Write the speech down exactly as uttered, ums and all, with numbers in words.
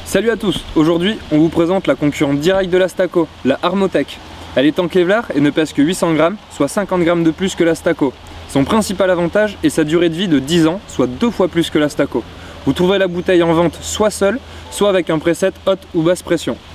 Salut à tous, aujourd'hui on vous présente la concurrente directe de la Staco, la Armotech. Elle est en Kevlar et ne pèse que huit cents grammes, soit cinquante grammes de plus que la Staco. Son principal avantage est sa durée de vie de dix ans, soit deux fois plus que la Staco. Vous trouverez la bouteille en vente soit seule, soit avec un preset haute ou basse pression.